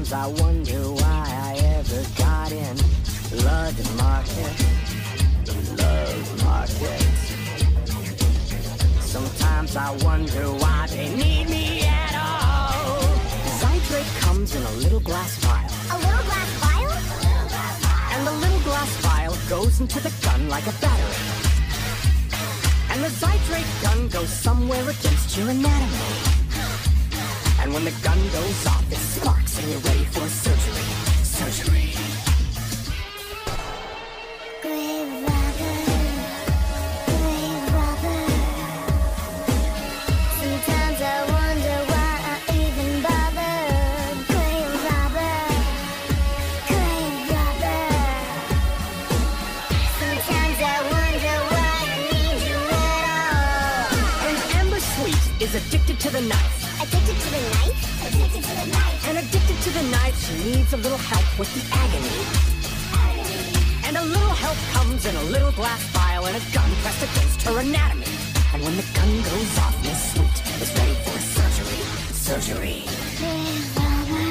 Sometimes I wonder why I ever got in Love Market. Sometimes I wonder why they need me at all. Zydrate comes in a little glass vial. A little glass vial? And the little glass vial goes into the gun like a battery. And the Zydrate gun goes somewhere against your anatomy. And when the gun goes off, it sparks and you're ready for surgery. Surgery. Sometimes I wonder why I even bothered. Grave robber. Sometimes I wonder why I need you at all. And Amber Sweet is addicted to the knife. Addicted to the knife? Addicted to the knife. And addicted to the knife, she needs a little help with the agony. And a little help comes in a little glass vial and a gun pressed against her anatomy. And when the gun goes off, Miss Sweet is ready for surgery. Surgery. Grave robber.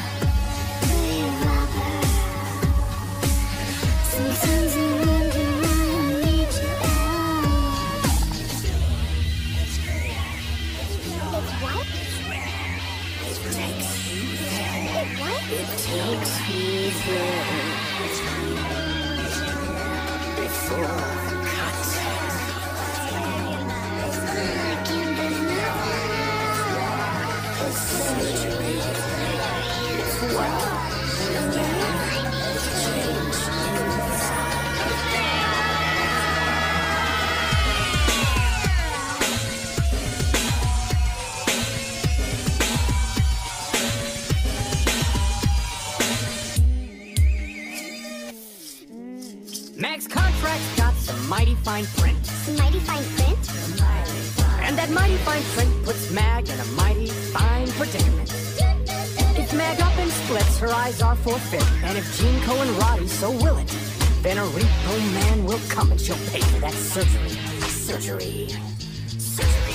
Sometimes I wonder why I need you out. It's what? It takes you there. What? It takes you there. Before the cut. Surgery. It's what you change inside. Max Contract's got some mighty fine print. Some mighty fine print? And that mighty fine print puts Mag in a mighty fine predicament. If Mag up and splits, her eyes are forfeit. And if Gene Co and Roddy so will it, then a Repo man will come and she'll pay for that surgery. Surgery. Surgery.